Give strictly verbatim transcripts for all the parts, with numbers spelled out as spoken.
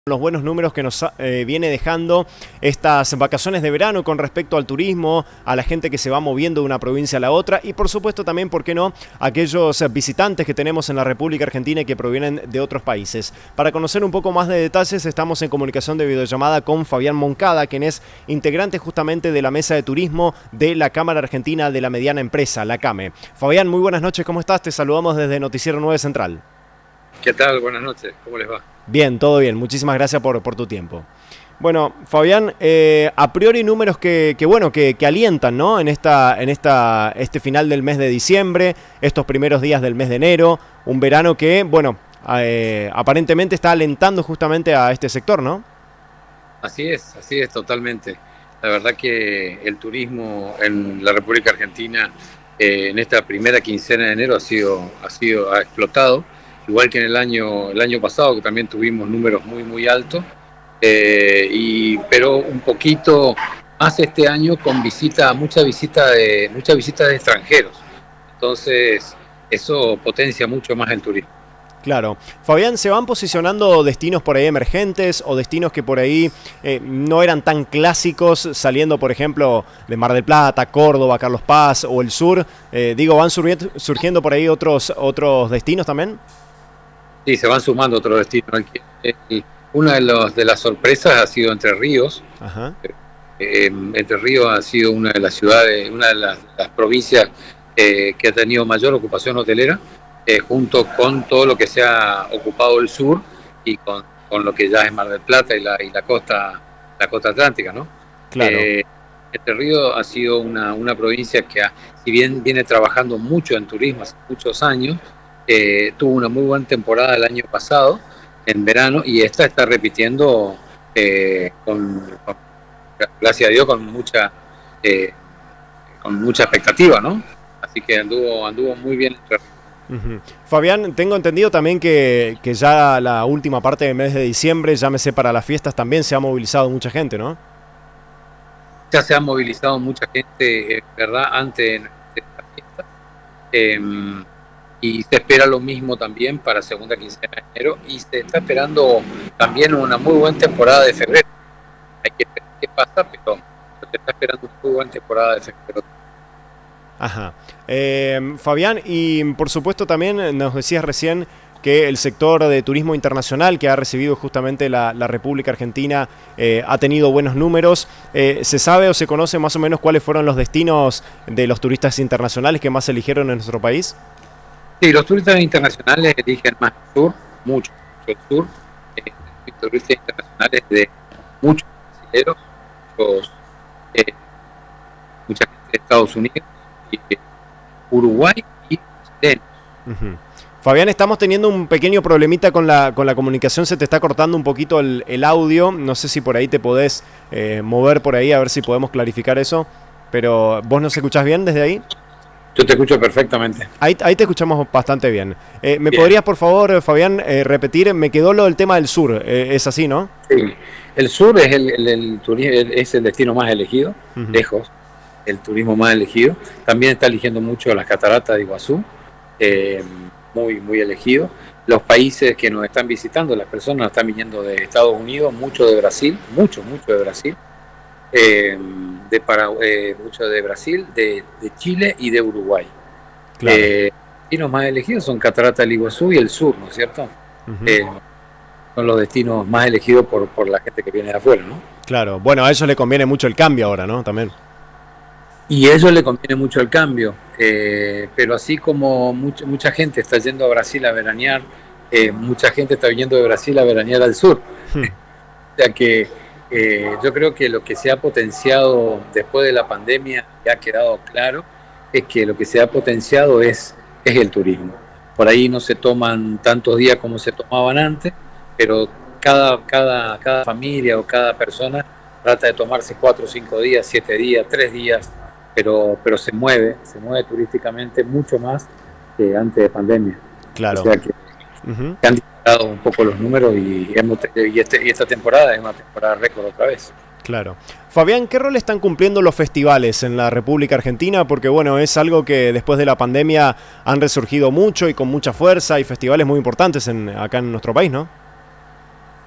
Los buenos números que nos eh, viene dejando estas vacaciones de verano con respecto al turismo, a la gente que se va moviendo de una provincia a la otra y por supuesto también, ¿por qué no?, aquellos visitantes que tenemos en la República Argentina y que provienen de otros países. Para conocer un poco más de detalles estamos en comunicación de videollamada con Fabián Moncada, quien es integrante justamente de la Mesa de Turismo de la Cámara Argentina de la Mediana Empresa, la CAME. Fabián, muy buenas noches, ¿cómo estás? Te saludamos desde Noticiero nueve Central. ¿Qué tal? Buenas noches, ¿cómo les va? Bien, todo bien, muchísimas gracias por, por tu tiempo. Bueno, Fabián, eh, a priori números que, que bueno, que, que alientan, ¿no? En esta, en esta, este final del mes de diciembre, estos primeros días del mes de enero, un verano que, bueno, eh, aparentemente está alentando justamente a este sector, ¿no? Así es, así es, totalmente. La verdad que el turismo en la República Argentina eh, en esta primera quincena de enero ha sido, ha sido, ha explotado. Igual que en el año, el año pasado, que también tuvimos números muy, muy altos, eh, y, pero un poquito más este año con visita, mucha visita de, mucha visita de extranjeros. Entonces, eso potencia mucho más el turismo. Claro. Fabián, ¿se van posicionando destinos por ahí emergentes o destinos que por ahí eh, no eran tan clásicos, saliendo, por ejemplo, de Mar del Plata, Córdoba, Carlos Paz o el sur? Eh, digo, ¿van surgiendo, surgiendo por ahí otros, otros destinos también? Sí, se van sumando otros destinos. Una de, los, de las sorpresas ha sido Entre Ríos. Ajá. Eh, Entre Ríos ha sido una de las ciudades, una de las, las provincias eh, que ha tenido mayor ocupación hotelera, eh, junto con todo lo que se ha ocupado el sur y con, con lo que ya es Mar del Plata y la, y la costa la costa atlántica, ¿no? Claro. Eh, Entre Ríos ha sido una, una provincia que, ha, si bien viene trabajando mucho en turismo hace muchos años, Eh, tuvo una muy buena temporada el año pasado, en verano, y esta está repitiendo, eh, con, con, gracias a Dios, con mucha eh, con mucha expectativa, ¿no? Así que anduvo, anduvo muy bien. Uh-huh. Fabián, tengo entendido también que, que ya la última parte del mes de diciembre, llámese para las fiestas, también se ha movilizado mucha gente, ¿no? Ya se ha movilizado mucha gente, eh, ¿verdad?, antes de las fiestas. Eh, Y se espera lo mismo también para segunda quincena de enero y se está esperando también una muy buena temporada de febrero. Hay que ver qué pasa, pero se está esperando una muy buena temporada de febrero. Ajá. Eh, Fabián, y por supuesto también nos decías recién que el sector de turismo internacional que ha recibido justamente la, la República Argentina eh, ha tenido buenos números. Eh, ¿Se sabe o se conoce más o menos cuáles fueron los destinos de los turistas internacionales que más eligieron en nuestro país? Sí, los turistas internacionales eligen más el sur, mucho, mucho el sur. Eh, turistas internacionales de muchos brasileños, muchos, eh, mucha gente de Estados Unidos, y, eh, Uruguay y chilenos. Uh-huh. Fabián, estamos teniendo un pequeño problemita con la, con la comunicación, se te está cortando un poquito el, el audio. No sé si por ahí te podés eh, mover por ahí, a ver si podemos clarificar eso. Pero, ¿vos nos escuchás bien desde ahí? Yo te escucho perfectamente. Ahí, ahí te escuchamos bastante bien. Eh, ¿Me bien. podrías, por favor, Fabián, eh, repetir? Me quedó lo del tema del sur. Eh, ¿Es así, no? Sí. El sur es el, el, el, el, es el destino más elegido, uh-huh. lejos, el turismo más elegido. También está eligiendo mucho las cataratas de Iguazú, eh, muy, muy elegido. Los países que nos están visitando, las personas están viniendo de Estados Unidos, mucho de Brasil, mucho, mucho de Brasil. Eh, de Paraguay, eh, mucho de Brasil, de, de Chile y de Uruguay. Claro. Eh, y los más elegidos son Catarata del Iguazú y el sur, ¿no es cierto? Uh-huh. eh, son los destinos más elegidos por, por la gente que viene de afuera, ¿no? Claro, bueno, a ellos les conviene mucho el cambio ahora, ¿no? También. Y a ellos les conviene mucho el cambio, eh, pero así como mucha, mucha gente está yendo a Brasil a veranear, eh, mucha gente está viniendo de Brasil a veranear al sur. Hmm. O sea que Eh, yo creo que lo que se ha potenciado después de la pandemia, y ha quedado claro, es que lo que se ha potenciado es, es el turismo. Por ahí no se toman tantos días como se tomaban antes, pero cada, cada, cada familia o cada persona trata de tomarse cuatro o cinco días, siete días, tres días, pero, pero se mueve, se mueve turísticamente mucho más que antes de pandemia. Claro. O sea que Uh-huh. han disparado un poco los números y, hemos, y, este, y esta temporada es una temporada récord otra vez. Claro. Fabián, ¿qué rol están cumpliendo los festivales en la República Argentina? Porque bueno, es algo que después de la pandemia han resurgido mucho y con mucha fuerza, y festivales muy importantes en, acá en nuestro país, ¿no?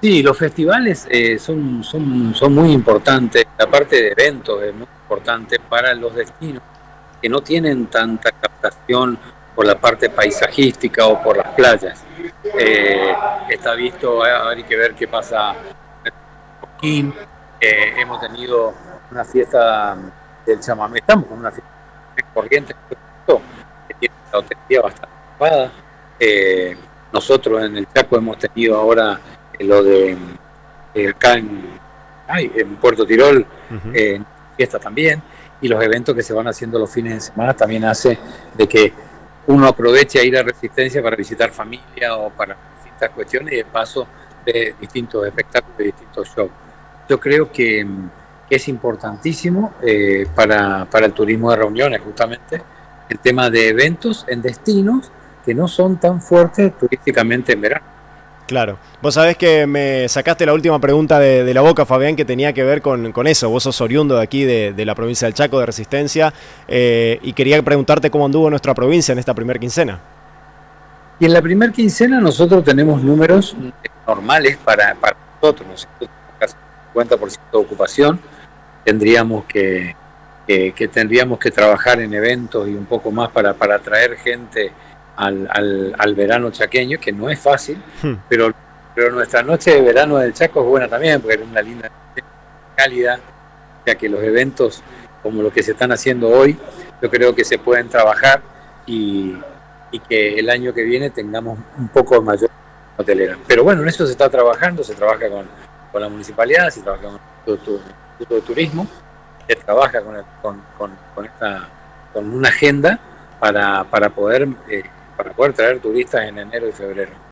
Sí, los festivales eh, son, son, son muy importantes. La parte de eventos es muy importante para los destinos que no tienen tanta captación por la parte paisajística o por las playas. Eh, está visto, ahora hay que ver qué pasa en Coquín. Eh, hemos tenido una fiesta del chamamé, estamos con una fiesta corriente que tiene la hotelería bastante ocupada. Eh, nosotros en el Chaco hemos tenido ahora eh, lo de eh, acá en, ay, en Puerto Tirol, uh-huh. eh, fiesta también, y los eventos que se van haciendo los fines de semana también hace de que uno aproveche a ir a Resistencia para visitar familia o para distintas cuestiones y de paso de distintos espectáculos y distintos shows. Yo creo que, que es importantísimo eh, para, para el turismo de reuniones justamente el tema de eventos en destinos que no son tan fuertes turísticamente en verano. Claro. Vos sabés que me sacaste la última pregunta de, de la boca, Fabián, que tenía que ver con, con eso. Vos sos oriundo de aquí, de, de la provincia del Chaco, de Resistencia, eh, y quería preguntarte cómo anduvo nuestra provincia en esta primer quincena. Y en la primer quincena nosotros tenemos números normales para, para nosotros. Nosotros tenemos casi cincuenta por ciento de ocupación. Tendríamos que, que, que tendríamos que trabajar en eventos y un poco más para, para atraer gente Al, al, al verano chaqueño, que no es fácil, hmm. pero, pero nuestra noche de verano del Chaco es buena también, porque es una linda cálida, ya que los eventos como los que se están haciendo hoy, yo creo que se pueden trabajar y, y que el año que viene tengamos un poco mayor hotelera. Pero bueno, en eso se está trabajando, se trabaja con, con la municipalidad, se trabaja con el Instituto de Turismo, se trabaja con, el, con, con, con, esta, con una agenda para, para poder... Eh, para poder traer turistas en enero y febrero.